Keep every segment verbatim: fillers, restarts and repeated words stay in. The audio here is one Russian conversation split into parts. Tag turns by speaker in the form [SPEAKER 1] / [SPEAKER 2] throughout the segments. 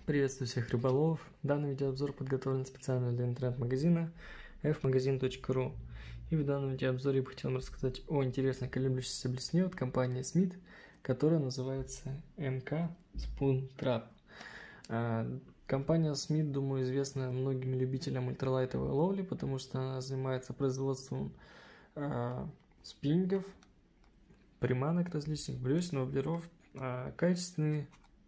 [SPEAKER 1] Приветствую всех рыболовов. Данный видеообзор подготовлен специально для интернет-магазина эф магазин точка ру. И в данном видеообзоре я бы хотел рассказать о интересной колеблющейся блесне от компании Smith, которая называется эм ка Spoon Trap. Компания Smith, думаю, известна многим любителям ультралайтовой ловли, потому что она занимается производством э, спиннингов, приманок различных, блесен, воблеров, э, качественные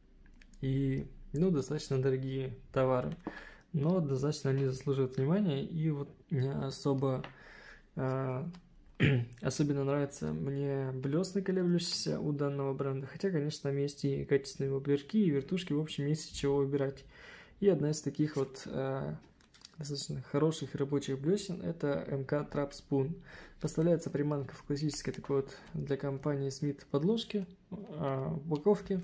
[SPEAKER 1] и ну, достаточно дорогие товары, но однозначно они заслуживают внимания. И вот мне особо э, особенно нравятся мне блесны колеблющиеся у данного бренда, хотя, конечно, там есть и качественные воблерки, и вертушки, в общем, есть из чего выбирать. И одна из таких вот э, достаточно хороших рабочих блесен — это эм ка Trap Spoon. Поставляется приманка в классической такой вот для компании Smith подложке, э, упаковке.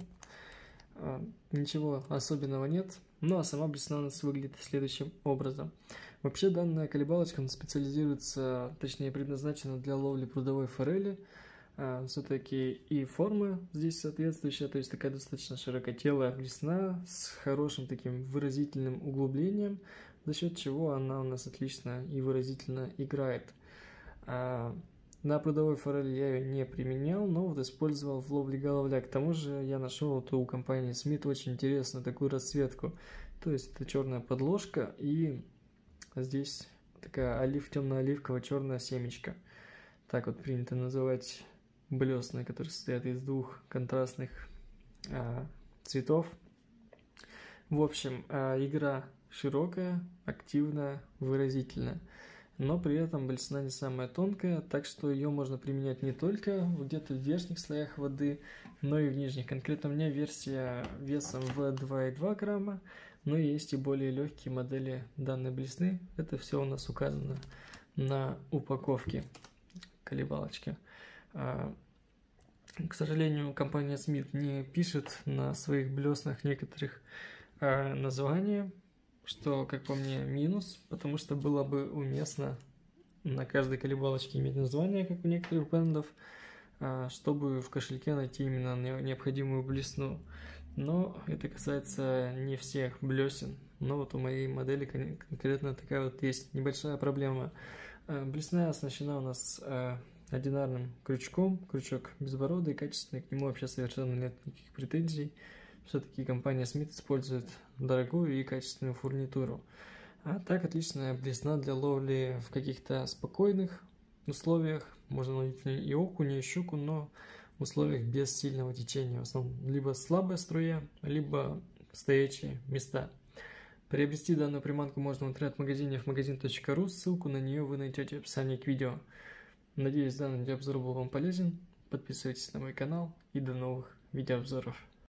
[SPEAKER 1] Ничего особенного нет, ну а сама блесна у нас выглядит следующим образом. Вообще данная колебалочка специализируется, точнее предназначена для ловли прудовой форели. Все-таки и форма здесь соответствующая, то есть такая достаточно широкотелая блесна с хорошим таким выразительным углублением, за счет чего она у нас отлично и выразительно играет. На прудовой форели я ее не применял, но вот использовал в ловле головля. К тому же я нашел вот у компании Smith очень интересную такую расцветку. То есть это черная подложка и здесь такая олив, темно-оливково-черная семечка. Так вот принято называть блесны, которые состоят из двух контрастных а, цветов. В общем, а, игра широкая, активная, выразительная. Но при этом блесна не самая тонкая, так что ее можно применять не только где-то в верхних слоях воды, но и в нижних. Конкретно у меня версия весом в два и два грамма, но есть и более легкие модели данной блесны. Это все у нас указано на упаковке колебалочки. К сожалению, компания Smith не пишет на своих блеснах некоторых названий, что, как по мне, минус, потому что было бы уместно на каждой колебалочке иметь название, как у некоторых брендов, чтобы в кошельке найти именно необходимую блесну. Но это касается не всех блесен. Но вот у моей модели конкретно такая вот есть небольшая проблема. Блесна оснащена у нас одинарным крючком, крючок безбородый, качественный, к нему вообще совершенно нет никаких претензий. Все-таки компания Smith использует дорогую и качественную фурнитуру. А так отличная блесна для ловли в каких-то спокойных условиях. Можно ловить и окуня, и щуку, но в условиях без сильного течения. В основном либо слабая струя, либо стоячие места. Приобрести данную приманку можно в интернет-магазине эф магазин точка ру. Ссылку на нее вы найдете в описании к видео. Надеюсь, данный видеообзор был вам полезен. Подписывайтесь на мой канал и до новых видеообзоров.